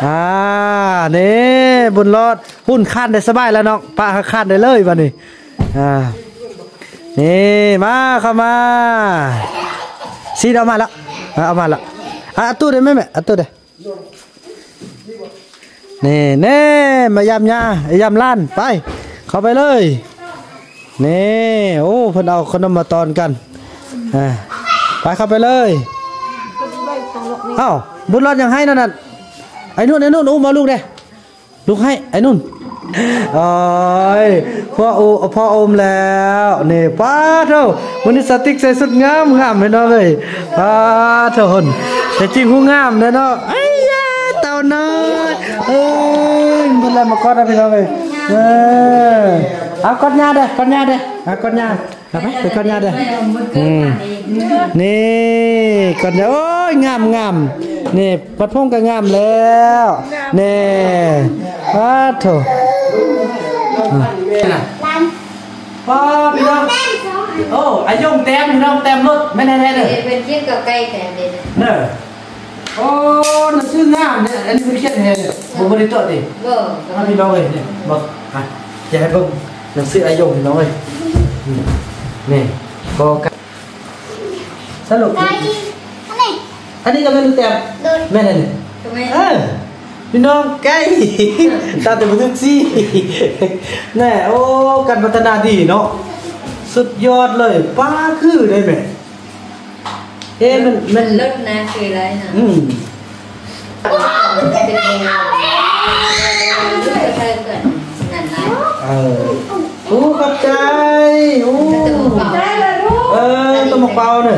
นี่บุญรอดหุ่นคันได้สบายแล้วน้องป้าคันได้เลยวันนี้นี่มาเข้ามาซีดเอามาแล้วเอามาแล้วตู้ได้ไหมแม่ตู้ได้นี่เน่มายำยายำล้านไปเข้าไปเลยนี่โอ้เพิ่นเอาขนมมาตอนกันไปเข้าไปเลยเอ้าบุญรอดยังให้นั่นไอ้นุ่นอุ้มมาลูกเด้ลูกให้ไอ้นุ่นโอ้ยพ่ออมแล้วนี่ป้าเท่าวันนี้สติ๊กใส่สุดงามให้น้องเลยป้าเท่าคนแต่จริงหูงามเลยเนาะไอ้ยาเต่าน้อยบุญรอดมากอดนะพี่น้องเลยเอากอดยาเด้กอดยาเด้กอดยาไปกอดยาเด้นี่กอดยาโอ้ยงามนี่ปัดพงก็งามแล้วนี่ป้าโถป้าพี่น้องโอ้อายุเต็มพี่น้องเต็มรถไม่แน่เลยเป็นเชียงกับไก่แต่เด็ดเนอะโอ้นั่นชื่องามเนี่ยอันนี้คือเชียงเนี่ยผมบริโภคดิถ้าพี่น้องเลยเนี่ยบอกจะให้ผมหนังสืออายุพี่น้องเลยนี่ก็สรุปอันนี้ก็ไม่รู้เต็มแม่เนี่ยพี่น้องไก่ตาแต่บุตรซี่แน่โอ้การพัฒนาดีเนาะสุดยอดเลยป้าคือได้ไหมมันเลิศนะคืออะไรนะเป็นยังไงโอ้ขอบใจโอ้ตัวหมกเปล่าเนี่ย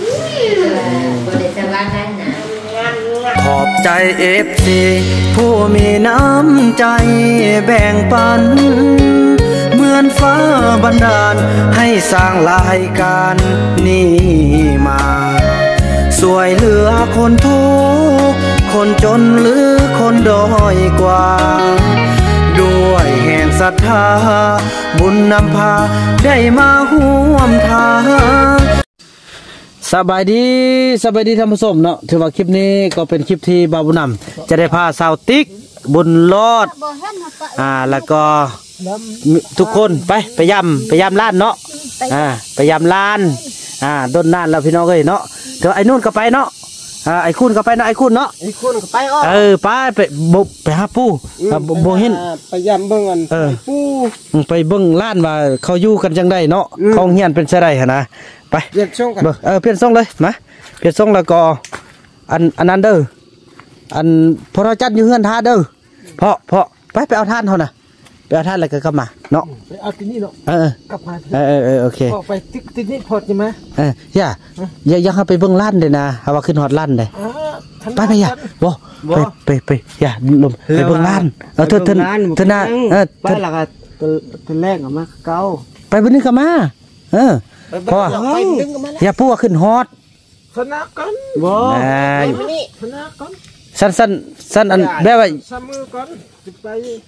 ขอบใจFCผู้มีน้ำใจแบ่งปันเหมือนฟ้าบันดาลให้สร้างรายการนี้มาสวยเหลือคนทุกข์คนจนหรือคนด้อยกว่าด้วยแห่งศรัทธาบุญนำพาได้มาร่วมทางสบายดีท่านผู้ชมเนาะถือว่าคลิปนี้ก็เป็นคลิปที่บาบุญนำจะได้พาสาวติ๊กบุญรอดแล้วก็ทุกคนไปยำล้านเนาะไปยำล้านต้นล้านแล้วพี่น้องเอ้ยเนาะเดี๋ยวไอ้นู่นก็ไปเนาะไอ้คุณก็ไปเนาะไอ้คุณเนาะไอ้คุณก็ไปไปหาปูโบเห็นไปยำเบิ่งกันปูไปเบิ่งล้านว่าเขาอยู่กันจังได้เนาะของเฮียนเป็นเสไรนะไปเปลี่ยนช่องกันเปลี่ยนช่องเลยมาเปลี่ยนช่องแล้วก็อันนั้นเด้ออันพอเราจัดอยู่เฮือนท่าเด้อเพราะไปเอาท่านเขานะไปเอาท่านอะไรก็กลับมาเนาะไปเอาที่นี่เนาะกลับมาโอเคไปที่นี่พอใช่ไหมอย่าเข้าไปเบิ่งล้านเลยนะเอาว่าขึ้นฮอดล้านเลยไปอย่าไปอย่าลมไปเบิ่งล้านเธอหน้าไปหลักตัวแรกออกมาเก่าไปบนนี้ก็มาพออย่าพูดว่าขึ้นฮอตชนะกันบ่ชนะกันสั้นอันแบบว่าซ้ำมือกันจะไป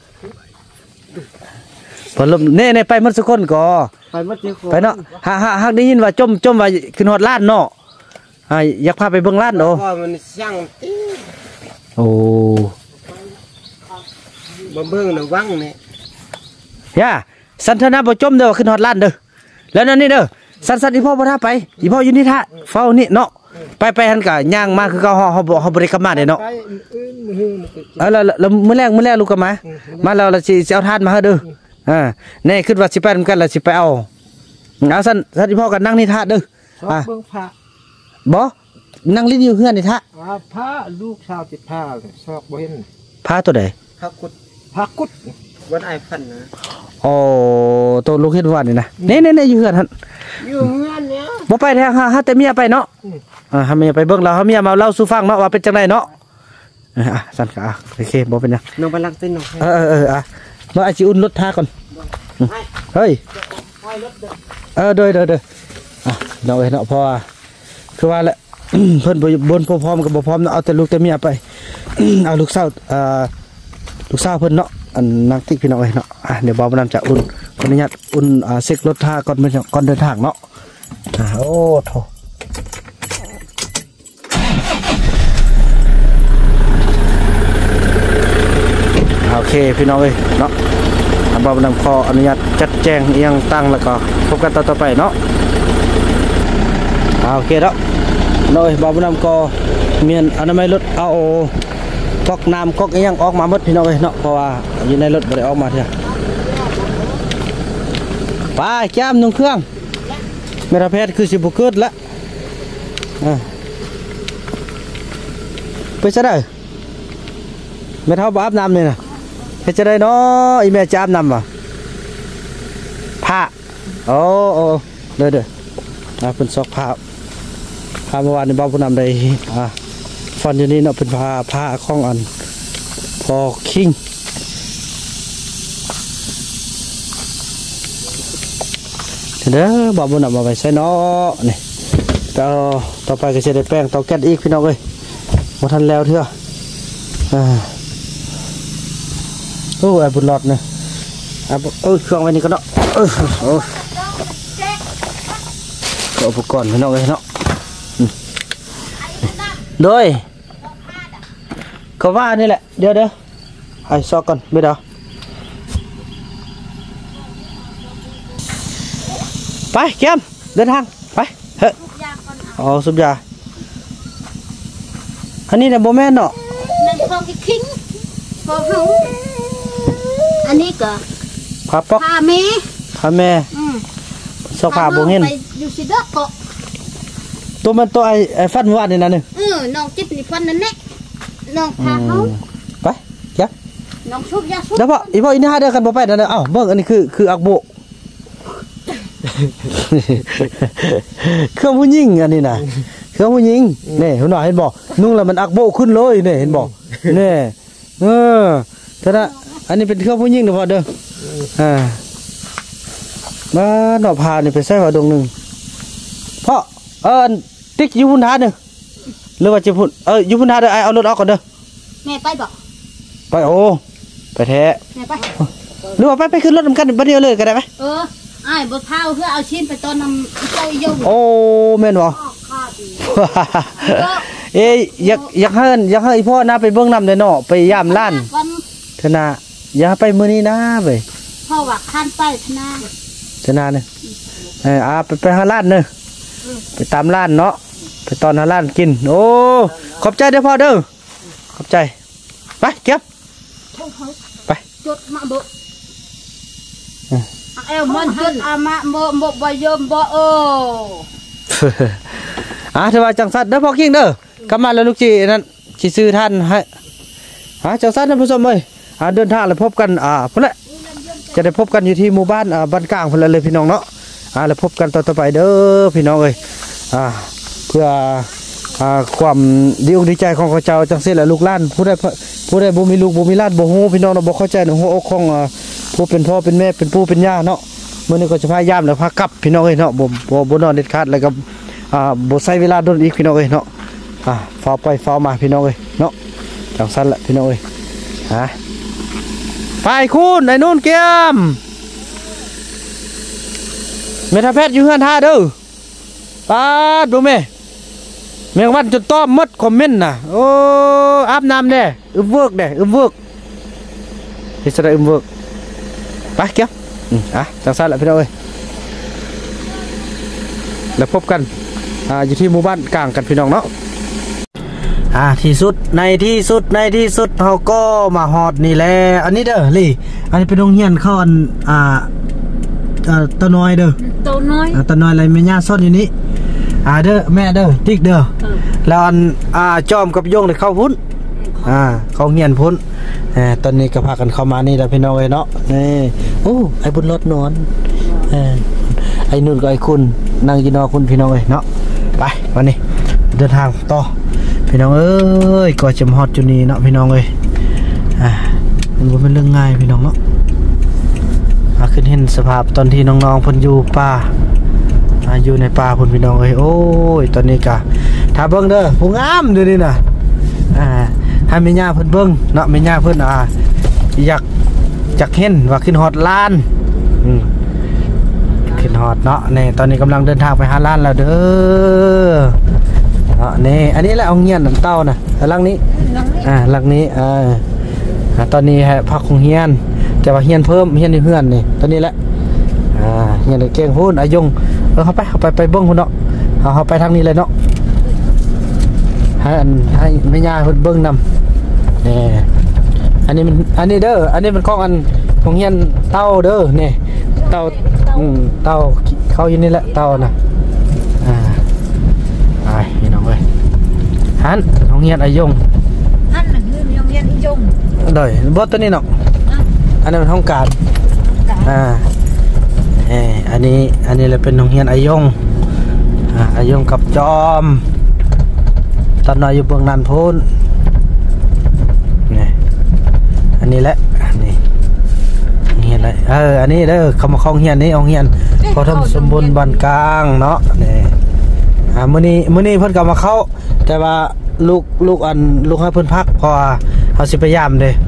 พอลมเน่ไปมัดสุคนก่อไปมัดเจ้าไปเนาะหากได้ยินว่าจมว่าขึ้นฮอตล้านเนาะอยากพาไปเบิ่งล้านโอ้มันช่างโอ้เบิ่งระวังเนี่ยย่าสันทนาบ่จมเด้อขึ้นฮอตล้านเด้อแล้วนั่นนี่เด้อสั้นอีพ่อบ่ท่าไปอีพ่ออยู่นี่ท่าเฝ้านี่เนาะไปหันกะย่างมาคือเขาบริกรรมมาเด้เนาะแล้วมื้อแรกลูกก็มาแล้วเราสิเอาทานมาให้เด้อแน่คิดว่าสิไปนำกันแล้วสิไปเอาสั้นอีพ่อก็นั่งนี่ท่าเด้อเบิ่งพระบ่นั่งลิ้นอยู่เฮือนนี่ท่าพระลูกชาวติดผ้าชอบบ่เห็นพระตัวใดพระกุดวันไอ้พันนะโอ้ตัวลูกเห็นว่านี่นะนี่อยู่เฮือนหั่นอยู่เฮือนเนี่ยบ่ไปแท้ฮะแต่เมียไปเนาะฮะเมียไปเบิ่งแล้วเมียมาเล่าสู่ฟังเนาะว่าเป็นจังไดเนาะสั่นก็โอเคบ่เป็นหยังน้องไปลักเต้นน้องมาอาจิอุ่นรถท่าก่อนเฮ้ยโดยน้องเอ้ยเนาะเพราะว่าคือว่าแหละเพิ่นบนพร้อมกับบ่พร้อมเนาะเอาแต่ลูกแต่เมียไปเอาลูกสาวเพิ่นเนาะอันนักติ๊กพี่น้องเอ้ยเนาะเดี๋ยวบ่าวน้ำจะอุ่นขออนุญาตอุ่นเซ็กรถท่าก่อนเดินทางเนาะโอ้โถพี่น้องเอ้ยเนาะบ่าวน้ำขออนุญาตจัดแจงเอียงตั้งแล้วก็พบกันต่อไปเนาะโอเคแล้วน้อยบ่าวน้ำก็เมียนอนามัยรถเอาก๊อกน้ำก๊อกเอียงออกมาหมดพี่น้องเอ้ยเนาะเพราะว่าอยู่ในรถบ่ได้ออกมาเถอะไปแก้มนุ่งเครื่องเมราเพชรคือสิบุเกิดละไปซะได้ไม่เท่าอาบน้ำเลยนะไปจะได้เนาะอีแม่จะอาบน้ำป่ะผ้าโอ้เด้อเป็นซอกผ้าเมื่อวานในบ้านผู้นำได้ฟันอยู่นี่เนาะเป็นผ้าข้องอันพอคิงเด้อบ่าวผู้นำมาไปใส่เนาะนี่ต่อไปก็จะได้แป้งต่อแก๊สอีกพี่น้องเอ้ยหมดทันแล้วเถอะโอ้ไอ้บุญหลอดเนี่ยเครื่องไว้นี่ก็เนาะก็อุปกรณ์พี่น้องเอ้ยเนาะโดยก็ว่านี่แหละเดี๋ยวให้ซอกก่อนไม่ได้ไปเกมเดินทางไปเฮ้ยสุบยาอันนี้เนี่ยโบแมนเนาะนั่นของที่คิงพอเฮาอันนี้ก็ผ้าป๊อกผ้าแม่ซอกผ้าโบเห็นไปอยู่สิเด้อก็ตัวมันตัวไอ้ฟันวาดนี่นะนึงน้องจิ๊บนี่ฟันนั่นแหละน้องพาเฮาไปเก็บน้องชุบยาชุบแล้วพ่ออีนี่หาเด้อกันบ่ไปนั่นเอ้าเบิ่งอันนี้คืออักโบเครื่องผู้หญิงอันนี้นะเครื่องผู้หญิงนี่เห็นบ่นุ่งแล้วมันอักโบขึ้นเลยนี่เห็นบ่นี่แต่ละอันนี้เป็นเครื่องผู้หญิงเด้อพ่อเด้อมาหน่อพานี่ไปใส่ว่าดงนึงพ่อติ๊กอยู่พุ่นทาเด้อหรือว่าจะพุ่นอยู่พุ่นทาเด้อไอ้เอารถออกก่อนเด้อแม่ไปบ่ไปไปแท้แม่ไปหรือว่าไปขึ้นรถนำกันบัดเดียวเลยก็ได้ไหมไอ้บ่เผาเพื่อเอาชิ้นไปตอนนำเจ้าโยมโอ้แม่นบ่อยากให้พ่อนะไปเบิ่งน้ำเลยเนาะไปย่ามล้านธนาอย่าไปมื้อนี้นะเว้ยพ่อว่าคันไปธนาเนี่ยไปหาล้านเด้อไปตามล้านเนาะไปตอนหาล้านกินโอ้ขอบใจเด้อพ่อเด้อขอบใจไปเก็บไปจุดมาบ่มันจุดมาบ่บ่ยมบ่ถือว่าจังสัตว์เด้อพ่อกิ้งเด้อกลับมาแล้วลูกจีนั่นสิซื้อท่านให้จังสัตว์ท่านผู้ชมเอ้ยเดินทางแล้วพบกันพุ่นแหละจะได้พบกันอยู่ที่หมู่บ้านบ้านกลางพุ่นเลยพี่น้องเนาะแล้วพบกันต่อไปเด้อพี่น้องเอ้ยเพื่อความดีอกดีใจของข้าเจ้าจังซี่แหละลูกหลานผู้ใดบ่มีลูกบ่มีหลานบ่ฮู้พี่น้องเราบ่เข้าใจหัวอกของผู้เป็นพ่อเป็นแม่เป็นปู่เป็นย่าเนาะมื้อนี้ก็จะพยายามแล้วพากลับพี่น้องเอ้ยเนาะบ่นอนเด็ดขาดแล้วก็บ่ใช้เวลาโดนอีกพี่น้องเอ้ยเนาะฟ้าไปฟ้ามาพี่น้องเอ้ยเนาะจังซั่นแหละพี่น้องเอ้ยไปคุณไอ้นู่นเกียมเมทาเพชรอยู่เฮือนท่าเด้อป้าดูแม่เมียงวันจนต้อมมดคอมเมนต์น่ะโอ้อาบน้ำเด้เวิร์กเด้เวิร์กที่สุดเวิร์กไปเกียมจังซั่นแหละพี่น้องเอ้ยแล้วพบกันอยู่ที่หมู่บ้านกลางกันพี่น้องเนาะที่สุดในที่สุดเขาก็มาฮอดนี่แหละอันนี้เด้อลี่อันนี้เป็นโรงเรียนเขาตะน้อยเด้อตะน้อยอะไรแม่ย่าซ่อนอยู่นี้เด้อแม่เด้อติ๊กเด้อแล้วจอมกับโยงได้เข้าพุ่นเขาเงียนพุ่นตอนนี้ก็พากันเข้ามานี่แหละพี่น้องเอ้ยเนาะนี่โอ้ไอ้บุญรถนอนไอ้นุ่นกับไอ้คุณนั่งกินนอคุณพี่น้องเอ้ยเนาะไปวันนี้เดินทางต่อพี่น้องเอ้ยก็จะฮอดจุดนี้เนาะพี่น้องเอ้ยมันเป็นเรื่องง่ายพี่น้องเนาะขึ้นเห็นสภาพตอนที่น้องๆเพิ่นอยู่ป่าอยู่ในป่าเพิ่นพี่น้องเอ้ยโอ้ยตอนนี้กะถ้าเบิ่งเด้อผู้งามเด้อนี่น่ะให้แม่ย่าเพิ่นเบิ่งเนาะแม่ย่าเพิ่นอยากเห็นว่าขึ้นฮอดล้านขึ้นฮอดเนาะนี่ตอนนี้กำลังเดินทางไปหาล้านแล้วเด้อนี่อันนี้แหละเอาเงียนน้ำเต้านะหลังนี้หลังนี้ตอนนี้ฮะพักของเฮียนแต่ว่าเฮียนเพิ่มเฮียนในเฮือนนี่ตอนนี้แหละเฮียนเก่งพูดอายงเข้าไปเบิ้งคนเนาะเขาไปทางนี้เลยเนาะให้ไม่ยากเบิ้งนำนี่อันนี้เด้ออันนี้มันของอันของเฮียนเต้าเด้อนี่เต้าเขาอยู่นี่แหละเต้านะไปพี่น้องเว้ยฮันของเฮียนอายงฮันน่ะคือโรงเรียนอียงเด้อบอสตัวนี้เนาะอันนั้นเป็นห้องการอันนี้เลยเป็นโรงเรียนอายงอายงกับจอมตอนน้อยอยู่เบื้องนั้นพูนนี่อันนี้แหละนี่เฮียนอะไรอันนี้เด้อเขามาเข้าเฮียนนี้เอาเฮียนพอทำสมบูรณ์บ้านกลางเนาะนี่มื้อนี้เพิ่นก็มาเข้าแต่ว่าลูกให้เพิ่นพักพอเขาสิพยายามเด้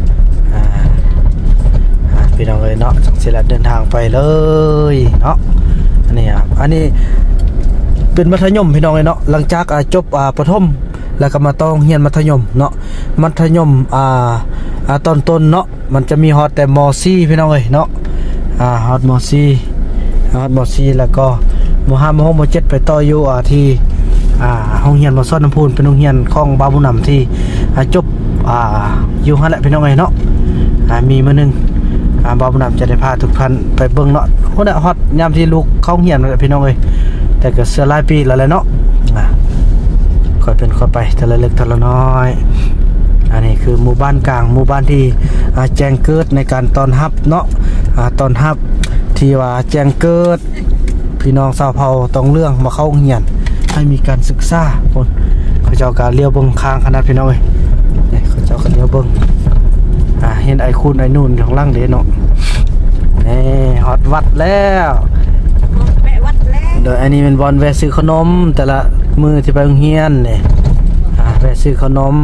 พี่น้องเอ้ยเนาะจังสิละเดินทางไปเลยเนาะอันนี้เป็นมัธยมพี่น้องเอ้ยเนาะหลังจากจบประถมแล้วก็มาต้องเรียนมัธยมเนาะมัธยมตอนต้นเนาะมันจะมีฮอดแต่ม.4พี่น้องเอ้ยเนาะฮอดม.4 แล้วก็ม.5 ม.6 ม.7ไปต่ออยู่ที่โรงเรียนบ่อซ่อนน้ำพูนเป็นโรงเรียนของบาบุญนำที่จบอยู่หั่นแหละพี่น้องเอ้ยเนาะมีมื้อนึงบาบุญนำจะได้พาทุกท่านไปเบิ่งเนาะคนน่ะฮอดยามที่ลูกเข้าเรียนนั่นแหละพี่น้องเอ้ยแต่ก็เสียหลายปีแล้วแหละเนาะค่อยเป็นค่อยไปแต่ละเล็กแต่ละน้อยอันนี้คือหมู่บ้านกลางหมู่บ้านที่แจ้งเกิดในการต้อนรับเนาะต้อนรับที่ว่าแจ้งเกิดพี่น้องชาวเผ่าต้องเรื่องมาเข้าเรียนให้มีการศึกษาคนเขาเจ้าการเลี้ยวเบิ่งข้างขนาดพี่น้องเอ้ยนี่เขาเจ้าการเลี้ยวเบิ่งเห็นไอ้คุณไอ้นู่นของล่างเด้เนาะนี่ฮอดวัดแล้วโดยอันนี้เป็นบอลแวะซื้อขนมแต่ละมือที่ไปโรงเรียนเนี่ยแวะซื้อขนม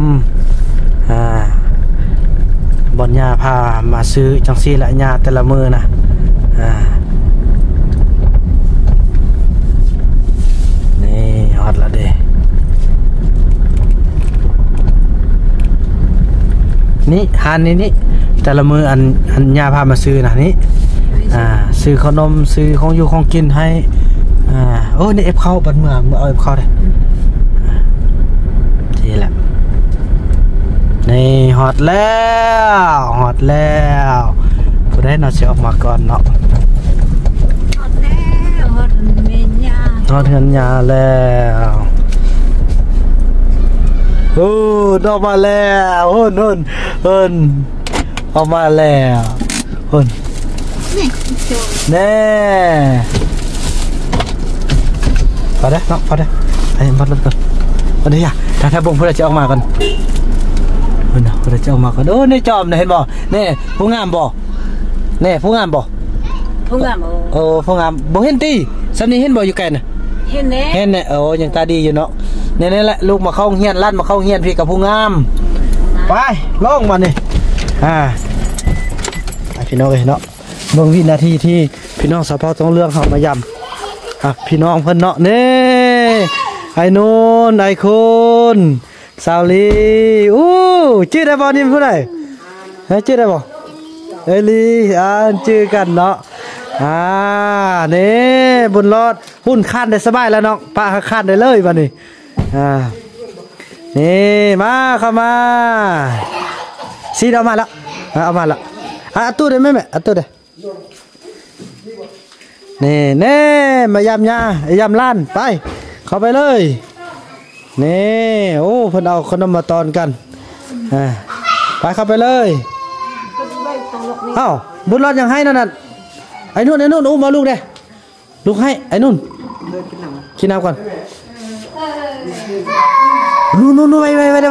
บอลยาพามาซื้อจังซี่ละยาแต่ละมือนะนี่ฮอดละเด้นี่หันนี่แต่ละมืออันยาพามาซื้อนะนี่ซื้อขนมซื้อของอยู่ของกินให้โอ้นี่เอฟเข้าบันเมืองเอาเอฟเข้าได้ทีแหละนี่ฮอดแล้วผู้ได้น่าจะออกมาก่อนเนาะฮอดเฮือนยาแล้วโอ้ออกมาแล้วเฮินออกมาแล้วแน่พอได้เนาะพอได้ไอ้มัดรถก่อนวันนี้ถ้าบ่งเพื่อจะออกมากันเพื่อจะออกมากันโอ้ในจอมนะเห็นบ่นี่ผู้งามบ่นี่ผู้งามบ่ผู้งามบ่เห็นตีซันนี่เห็นบ่อยู่ไกลน่ะเห็นแน่โอ้ยังตาดีอยู่เนาะนี่แหละลูกมาเข้าเฮียนลั่นมาเข้าเฮียนพี่กับผู้งามไปลงมานี่พี่น้องเอ้ยเนาะเบิ่งวินาทีที่พี่น้องสาวเผ่าต้องเรื่องเฮามายำพี่น้องเพิ่นเนาะนี่ไอ้นูนไอ้คุณสาวลีชื่อได้บ่นี่ผู้ใดชื่อได้บ่เอลีชื่อกันเนาะนี่บุญรอดหุ่นคันได้สบายแล้วเนาะป้าคันได้เลยบัดนี้นี่มาเข้ามาซีเอามาแล้วเอามาแล้วตู้ได้ไหมแม่ตู้ได้นี่มายำยำล้านไปเข้าไปเลยนี่โอ้เพิ่นเอาขนมมาตอนกันไปเข้าไปเลยบุญรอดยังให้นั่นไอ้นุ่นอุ้มมาลูกเด้ลูกให้ไอ้นุ่นกินน้ำก่อนนู่นไป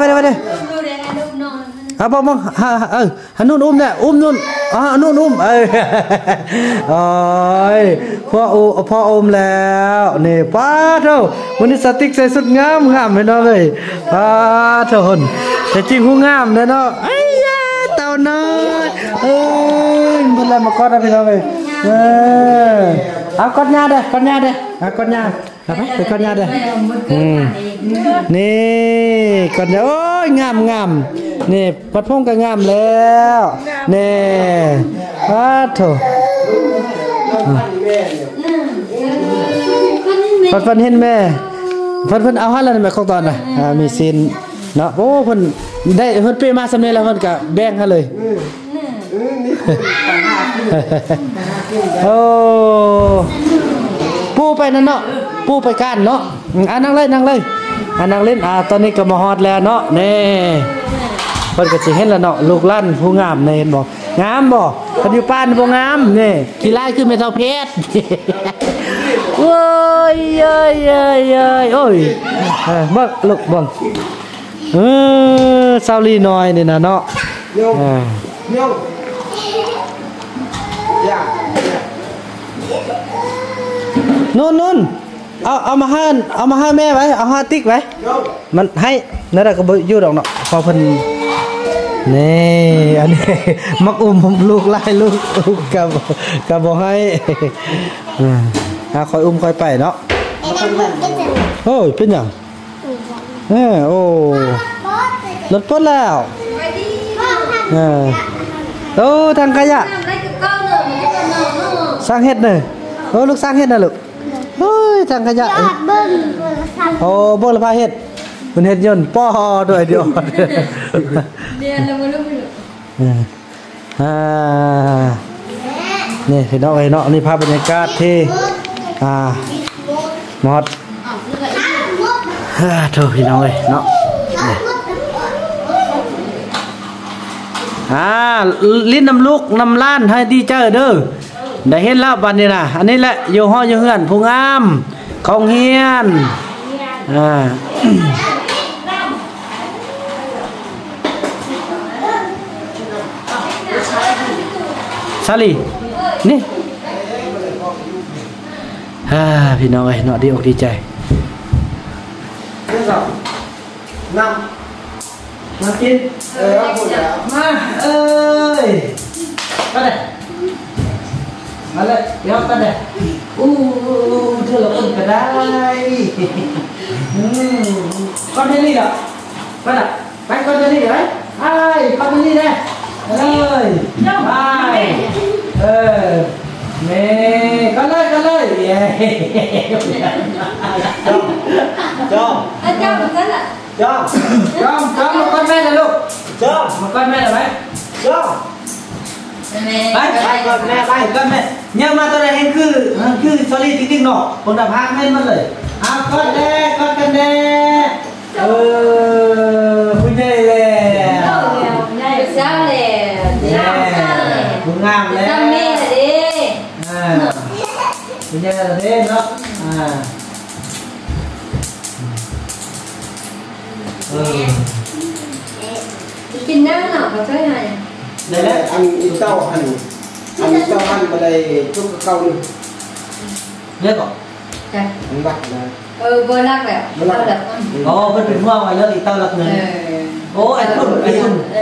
บ้องฮันนุ่นอุ้มเนี่ยอุ้มนุ่นนุ่นอุ้มโอ้ยพ่ออุ้มแล้วนี่ป้าเท่าวันนี้สติ๊กใส่สุดงามเห็นเนาะเลยป้าเท่าคนแต่จริงหูงามเนาะไอ้ยาเต่าน้อยบุญอะไรมาก้อนนะพี่น้องเลยก้อนยาเด้ก้อนยาไปก้อนยาเด้นี่ก้อนยาโอ้ยงามนี่ปัดพงก็งามแล้วนี่อ้าโถฟันเห็นแม่ฟันเอาให้แล้วแม่ของตอนน่ะมีซีนเนาะโอ้เพิ่นได้เพิ่นเป้มาสำเร็จแล้วเพิ่นก็แบ่งให้เลยโอ้ปูไปนั่นเนาะปูไปก้านเนาะนั่งเลยนั่งเล่นตอนนี้ก็มาฮอดแล้วเนาะนี่เพิ่นก็สิเห็นแล้วเนาะลูกหลานผู้งามนี่เห็นบ่งามบ่เพิ่นอยู่ป้านบ่งามนี่ขี้ลายคือแม่เฒ่าเพชรโอ้ยเอ้ยโอ้ยบักลูกบังซาวลีน้อยนี่นะเนาะโยมนู่นเอามาให้แม่ไว้เอาห้าติ๊กไว้มันให้นั่นแหละก็บ่อยู่ดอกเนาะพอเพิ่นนี่อันนี้มักผมลูกไล่ลูกกับบ่ให้คอยคอยไปเนาะโอ้ยเป็นหยังโอ้รถปลดแล้วโอ้ทางขยะสร้างเฮ็ดเลยโอ้ลูกสร้างเฮ็ดนะลูกเฮ้ยทางขยะโอ้บ่ละพาเฮ็ดมันเฮ็ดยนต์ป้อด้วยเดียวเรียนแล้วบ่รู้นี่พี่น้องเนาะนี่ภาพบรรยากาศที่หมดโธ่พี่น้องเนาะลิ้นน้ำลูกน้ำล้านให้ดีเจอเด้อได้เห็นแล้วบัดนี้นะอันนี้แหละอยู่ห้องอยู่เฮือนผู้งามของเฮียนชาลีนี่พี่น้องเนาะดีอกดีใจมากินมาไปเลยมาเลยเดี๋ยวไปเลยเธอละคนก็ได้ก้อนนี้เหรอไปละไปก้อนนี้ไหมไอ้ก้อนนี้เลยเลยไปเมย์ก้อนเลยเย้จอมเหมือนกันแหละจอมมาก้อนแม่เลยลูกจอมมาก้อนแม่เลยไหมจอมไปก้อนแม่ไปก้อนแม่เนี่ยมาตอนไหนเห็นคือสลีจริงๆเนาะคนดับพักเล่นมันเลยก้อนแดงก้อนกันแดงคุณได้เลยเจ้าเลยคุณงามเลยแม่ดิคุณได้เลยเนาะกินได้หรอเขาช่วยหน่อยได้แล้วอันเต้าหันมาได้ทุกเต้าเลยเรียกก่อนอันบักนะโบลักแบบโอ้เป็นห่วงไว้แล้วอีเต้าลักเงินโอ้ไอ้คนเป็น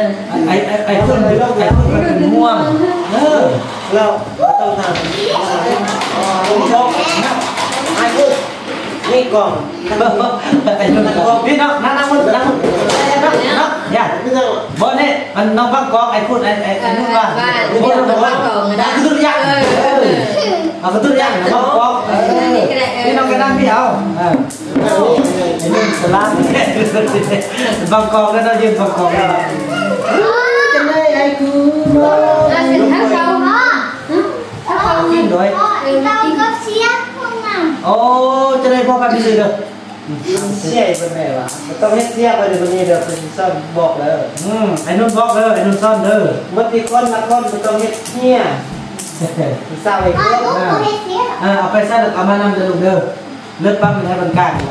ห่วงเราเต้าทางผมชอบไอ้พวกนี่ก่อนไอ้คนนั้นก็พี่น้องนั่งอย่าบ่เนี่ยมันน้องบังกอกไอ้พูดไอ้นู่นว่าพี่น้องบังกอกนะคือตัวอย่างเอาตัวอย่างน้องบังกอกพี่น้องก็นั่งพี่เอาไอ้นู่นสลามบังกอกก็ต้องยืนบังกอกจะได้ไอ้กูถ้าเขากินด้วยเราก็เชียร์พวกนั้นโอ้จะได้พอกันไปเลยเด้อเสียเป็นไงวะต้องให้เสียไปเดี๋ยวนี้เดี๋ยวเป็นซ่อนบอกเลยไอ้นุ่นบอกเลยไอ้นุ่นซ่อนเด้อมันตีก้อนนักก้อนมันต้องให้เสียเศร้าอีกแล้วเอาไปใส่เอามานำเด้อลูกเด้อเลือดปั๊มให้มันกลาง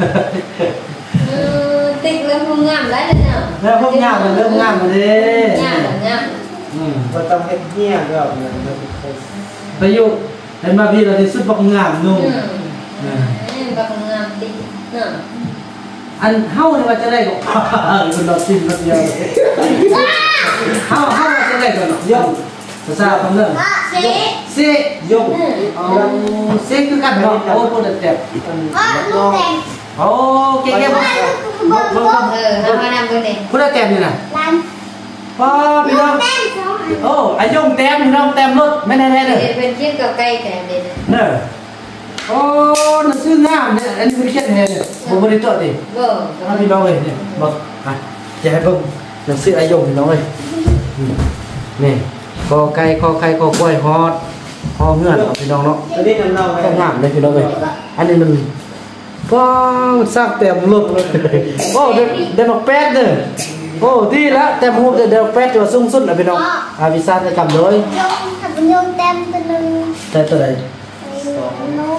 ติดแล้วพุ่งงามได้เลยเนาะแล้วพุ่งงามมันเริ่มงามมาดิมันต้องให้เสียก็ไปอยู่เห็นมาพี่เราได้สุดบักงามนุ่มบักงามติเนาะอันเฮาเนี่ยว่าจะได้ก็คุณดอกชิมคนเดียวเฮาจะได้ก็ย่อมภาษาคำเรื่องเสย่อมเสคือกันเนาะโอ้คนเด็ดโอ้เก่งๆเอามานำกันเลยพูดได้แต้มนี่น่ะร้านป้าพี่น้องแต้มสองโอ้ไอ้ยงแต้มพี่น้องแต้มรถไม่แน่ๆเลยเป็นชิ้นกับไก่แต่เด่นเนอะโอ้หนังสืองามเนี่ยอันนี้เป็นเขียนแทนเนี่ยผมไม่ได้ตัวดิบ่ถ้าพี่น้องเลยเนี่ยบอกอ่ะจะให้เพิ่งหนังสือไอ้ยงพี่น้องเลยนี่คอไก่คอกล้วยฮอดฮอเงื่อนเอาพี่น้องเนาะตัวนี้น้ำเน่าไหมต้องงามเลยพี่น้องเลยอันนี้มันป้าสร้างเต็มรถเลยโอ้เดี๋ยวแป๊ดเนี่ยโอ้ดีแล้วแต่หูเดี๋ยวแป๊ดจะสูงสุดเลยพี่น้องอาวิซาจะกำเลยยงถ้าเป็นยงเต็มเป็นหนึ่งแต่ตัวใดนก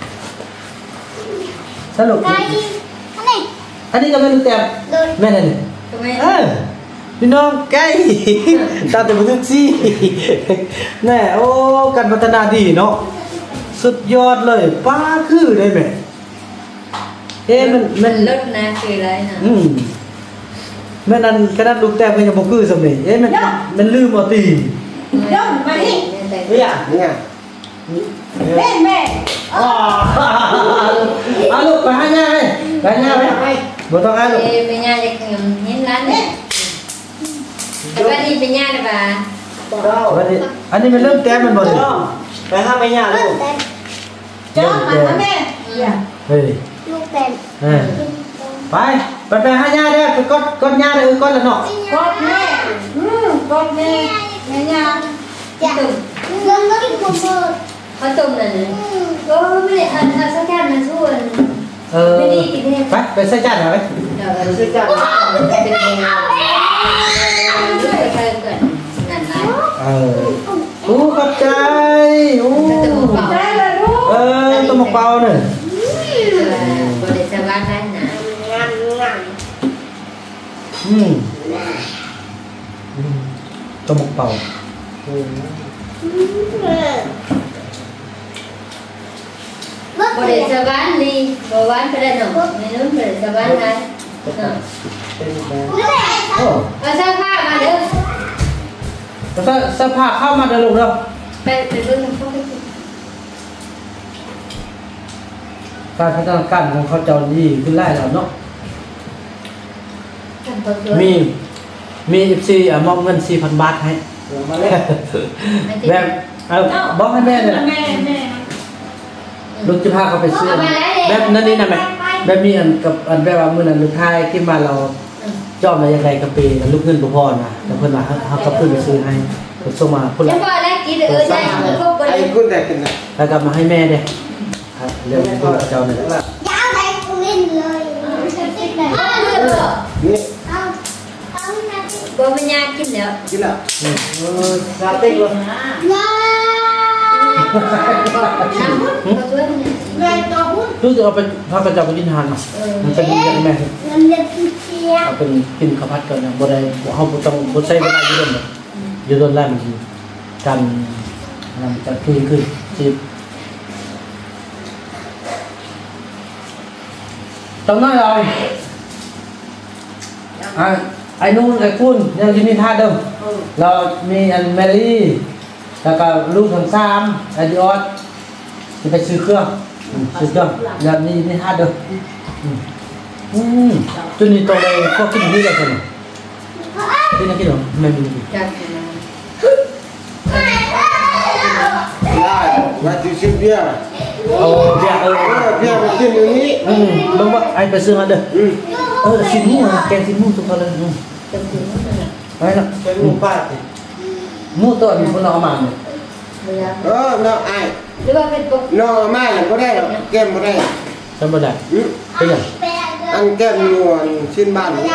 สรุปไก่อันนี้อันนี้ก็ไม่รู้แต้มแม่นั่นนี่ทำไมพี่น้องใกล้ตาแต่มาถึงซี่แน่โอ้การพัฒนาดีเนาะสุดยอดเลยป้าคือได้ไหมมันมันลดนะคืออะไรนะแม่นั่นขนาดลูกแต้มก็ยังบ่คือสำนี่มันลืมเอาตียงมาดิเนี่ยแม่แม่อ๋อเอาลูกไปให้แม่ไปให้แม่ไปบ่ต้องให้ลูกเป็นญาติกันเห็นร้านเนี่ยแต่ว่านี่เป็นญาติป่ะอันนี้มันเริ่มแต้มมันบ่ดิไปห้ามไปย่าลูกเริ่มแต้มเฮ้ยลูกเต็มไปให้ย่าเด้อไปกดย่าเด้อกดละเนาะกดแม่กดแม่แม่ญาติจ้ะยังก็กินคนเดียวเขาต้มนั่นเลยก็ไม่ได้อันสักแค่มันช่วยไม่ดีกินเองไปใส่จานหน่อยเดี๋ยวเราจะจับเป็นเองด้วยใครเกิดนั่นไรขอบใจตัวหมกเปล่าเนี่ยบริษัทบ้านได้นะงานตัวหมกเปล่าบริษัทบ้านดีบ้านไปได้หนูไม่รู้บริษัทบ้านได้เอาเสื้อผ้ามาเด้อเสื้อผ้าเข้ามาเดี๋ยวลูกเด้อไปดูน้ำพุการพัฒนาการของเขาเจ้าดีขึ้นไล่แล้วเนาะมี14มอบเงิน 4,000 บาทให้แบบบอกให้แม่เนี่ยลูกจะพาเขาไปซื้อแบบนั้นนี่นะแม่แบบมีอันกับอันแบบว่ามื้อนั้นลูกชายที่มาเราจอมมาอย่างไรกะปีแล้วลูกเงินบ่พอนะแต่เพิ่นว่าเฮาก็เพิ่นไปซื้อให้เพิ่นส่งมาพุ่นจะพอแล้วกินได้ครบไอ้คุณแต่กินนะแล้วก็มาให้แม่เด้ครับเรื่องพวกเจ้านี่ยาวไปกูเล่นเลยนี่บ่มันยากกินแล้วกินแล้วซาเต้เลยลูกจะเอาไปพาไปเจ้าไปกินอาหารมามันเป็นยังไงแม่เอาเป็นกินข้าวผัดก่อนนะบ่ได้เฮาบ่ต้องบ่ใช้เวลาอยู่โดนแล้วมันสิกันจะขึ้นสิต้องน้อยเลยไอ้นู่นไอ้คุณยังกินนี่ท่าเดิมเรามีอันแมรี่แล้วก็ลูกทั้ง3ไอ้ดิออสจะไปซื้อเครื่องแบบนี้นี่ท่าเดิมจุดนี้ตัวเลยก็กินนี่เลยกันกินกินหรอไม่มีได้มาดูชิมเบียร์เอาเบียร์เบียร์ไปกินอย่างนี้บางว่าไอ้ไปซื้อมาเด้อสิมูแกงสิมูทุกคนเลยไปละไปมูป้าสิมูตัวนี้คนเอามาเนี่ยน้องไอ้หรือว่าเป็นปุ๊บน้องมาเนี่ยก็ได้หรอกแก้มก็ได้จำไม่ได้เป็นยังอันแก้มนวลชิ้นบ้านไม่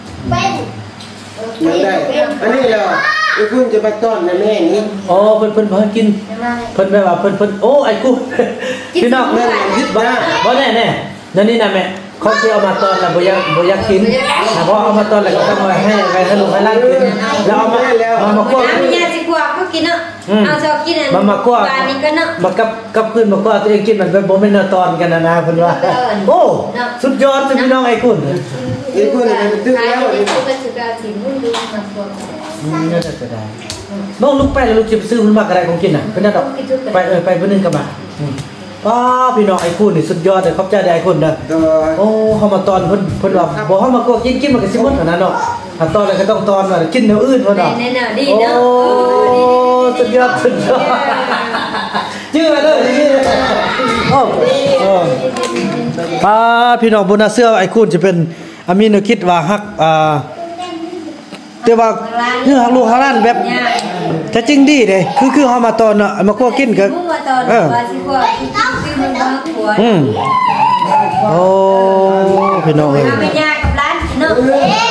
ได้อันนี้เหรอไอ้คุณจะไปต้อนแม่นี่อ๋อเพิ่นกินเพิ่นแบบว่าเพิ่นโอ้ไอ้กูพี่น้องแม่คิดบ่แน่นั่นนี่นะแม่เขาจะเอามาตอนแล้วบ่อยากกินแต่พอเอามาตอนแล้วก็ต้องมาให้ลูกให้หลานกินแล้วเอามาคั่วน้ำมันยาสิกว่าก็กินเนาะเอาชอบกินอันมาคั่วปลานี่ก็เนาะมากับขึ้นมาคั่วตัวเองกินมันเป็นบ่แม่นตอนกันนะเพิ่นว่าโอ้สุดยอดพี่น้องไอ้คุณไอ้คุณมันตึ้งแล้วนี่ก็สุดาสิมุ่งดูมาคั่วน่าจะได้น้องลูกไปแล้วลูกจะซื้อมันมากอะไรของกินน่ะเป็นนั่นดอกไปเพิ่นนึงก็มาป้าพี่น้องไอ้คุณนี่สุดยอดเลยขอบใจได้ไอ้คุณนะโอ้เฮามาตอนเพิ่นว่าบ่เฮามาก็กินมันก็สิหมดเท่านั้นเนาะถ้าตอนแล้วก็ต้องตอนว่ากินแนวอื่นเพิ่นเนาะแน่ๆดีเนาะสุดยอดชื่ออะไรเลยโอ้ป้าพี่น้องบ่น่าเชื่อว่าไอ้คุณจะเป็นอามีนคิดว่าฮักแต่ว่าเนื้อฮักลูกฮักหลานแบบถ้าจริงดีเด้คือเฮามาตอนน่ะมาคั่วกินก็ว่าสิคั่วซื้อมันมาคั่วโอ้พี่น้องเอ้ยไปย่ากับร้านเนาะ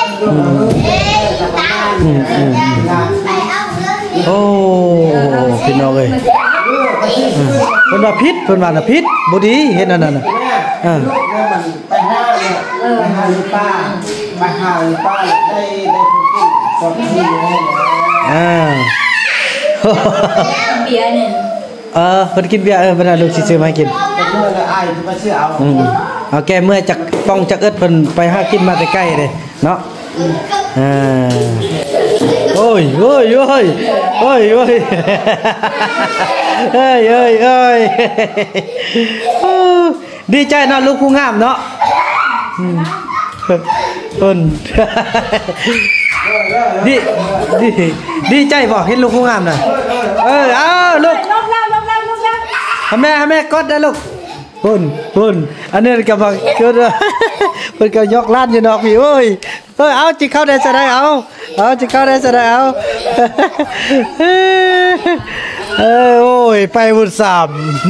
โอ้พี่น้องเอ้ยเพิ่นว่าพิษเพิ่นว่าน่ะพิษบ่ดีเฮ็ดนั่นน่ะลูกเนี่ยมันไปห้าเนี่ยไปหาป้าได้สดที่เบียร์เนี่ยเพิ่นกินเบียร์เพิ่นลูกสิซื้อมาให้กินเมื่อละอายมาซื้อเอาแกเมื่อจักป้องจักเอิดเพิ่นไปหากินมาแต่ใกล้เลยเนาะโอ้ยดีใจเนาะลูกผู้งามเนาะดีใจบ่เห็นลูกผู้งามน่ะอ้าวลูกแม่กดได้ลูกพุ่นอันนี้ก็บอกเกิดเพิ่นก็ยกล้านอยู่นอกพี่โอ้ยเอาจิเข้าได้ซะได้เอาจิเข้าได้ซะได้เอาโอ้ยไปบุญ3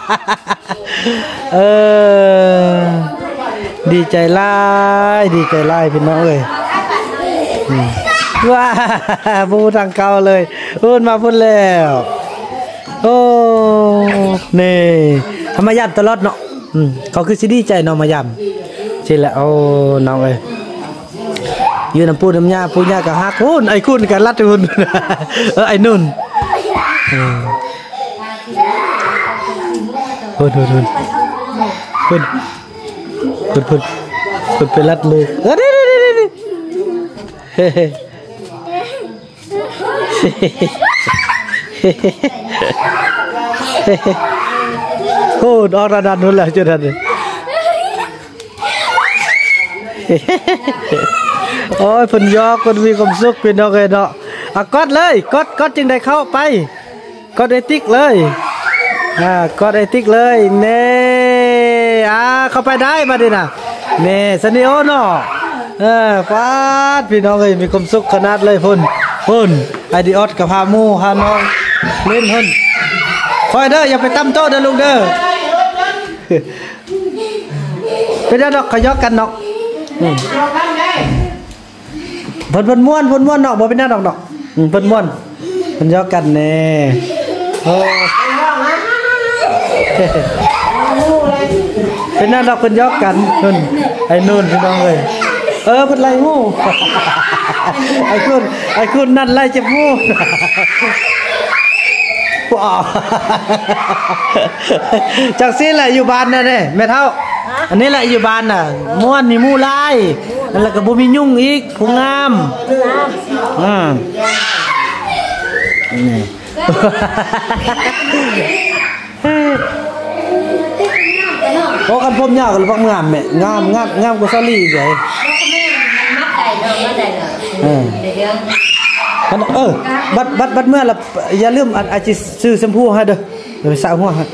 ดีใจหลายพี่น้องเอ้ยว้าบูทางเก่าเลยพุ่นมาพุ่นแล้วโอ้นี่ทำมายำตลอดเนาะเขาคือสิดีใจเนาะมายำสิแหละโอ้น้องเอ้ยยืนน้ำปูน้ำยาปูยากับฮักคุณไอ้คุณกับรัดคุณไอ้นุ่นพุ่นไปรัดเลยโอ้ดอกระดันนู่นแหละจุดนั้นโอ้ยผลยอกคนมีความสุขเป็นดอกเลยเนาะกดเลยกดจึงได้เข้าไปกดไอติ๊กเลยกดไอติ๊กเลยเน่เข้าไปได้มาดินะเน่สนิโอเนาะฟาดพี่น้องเลยมีความสุขขนาดเลยพุ่นไอดิออสกับพามูฮาน้องเล่นพุ่นคอยเด้ออย่าไปตั้มโต๊ะเด้อลุงเด้อเป็นดอกขยอกกันดอกเพิ่นม้วนดอกบ่เป็นดอกเพิ่นม้วนเพิ่นยอกกันแน่โอ้เป็นดอกเพิ่นยอกกันนู่นไอ้นู่นพี่น้องเอ้ยเพิ่นไล่ฮู้ไอ้คุณนั่นไล่เจ็บฮู้จากซี่แหละอยู่บ้านน่ะเด้แม่เฒ่าอันนี้แหละอยู่บ้านน่ะม่วนมีมู่ลายแล้วก็บ่มียุ่งอีกผู้งามนี่โอ้กันผมยาวกันพักงามแม่งามกว่าซาลี่ใหญ่มัดได้เนาะเดี๋ยวบัดเมื่อละอย่าลืมอาจจะซื้อแชมพูให้เด้อเดี๋ยวสระหัวให้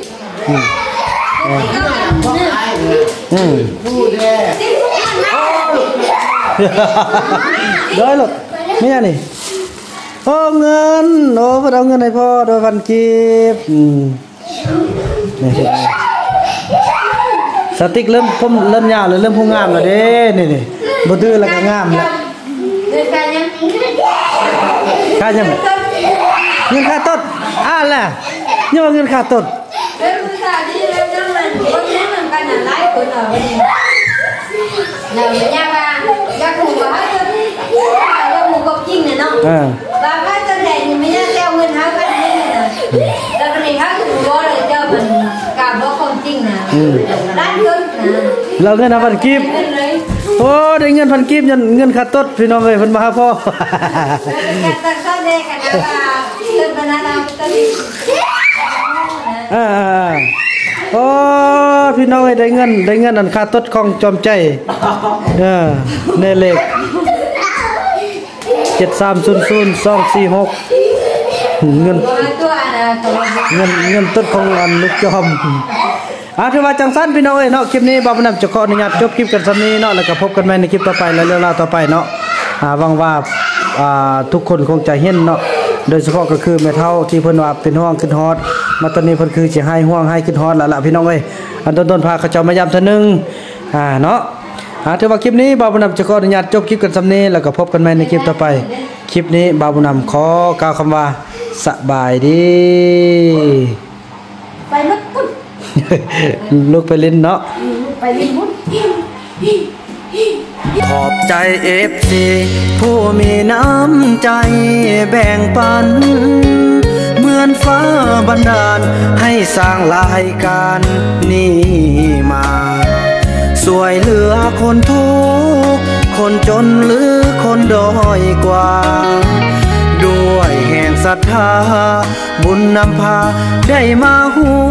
ได้หรอกไม่ใช่นี่โอ้เงินโอ้พอเอาเงินให้พ่อโดยพันกีบสติ๊กเริ่มยาวเลยเริ่มพุ่งงามแล้วเด้นี่บ่ดื้อแล้วก็งามแล้วค่ายังเงินค่าต้นแหละนี่ว่าเงินค่าต้น và cái tên này thì mình theo nguyên hai cái này nè, là cái này khác thì có để cho mình cảm nó không chinh nè, đắt hơn nè. เราเงินพันกีบโอ้ได้เงินพันกีบเงินค่าต้นพี่น้องเอ้ยเพิ่นมาหาพ่อแต่ก็ได้กันนะว่าเงินพนันเราต้นโอ้พี่น้องได้เงินอันค่าตดของจอมใจในเลข7300246เงินต้นของอันลูกจอมถือว่าจังสั้นพี่น้องเนาะคลิปนี้บ่าวนำจะขออนุญาตจบคลิปกันซำนี้เนาะแล้วก็พบกันใหม่ในคลิปต่อไปและเรื่องราวต่อไปเนาะหวังว่าทุกคนคงจะเห็นเนาะโดยเฉพาะก็คือแม่เฒ่าที่เพิ่นว่าเป็นห่วงขึ้นฮอดมาตอนนี้เพิ่นคือสิให้ห่วงให้ขึ้นฮอดแล้วล่ะพี่น้องเอ้ยอันต้นๆพาเขาเจ้ามายามเทื่อนึงเนาะถือว่าคลิปนี้บ่าวนำจะขออนุญาตจบคลิปกันซำนี้แล้วก็พบกันใหม่ในคลิปต่อไปคลิปนี้บ่าวนำขอกล่าวคำว่าสบายดีไปลุกพุ่นลูกไปเล่นเนาะไปเล่นพุ่นขอบใจ FC ผู้มีน้ำใจแบ่งปันเหมือนฟ้าบันดาลให้สร้างรายการนี้มาช่วยเหลือคนทุกข์คนจนหรือคนด้อยกว่าด้วยแห่งศรัทธาบุญนำพาได้มาห่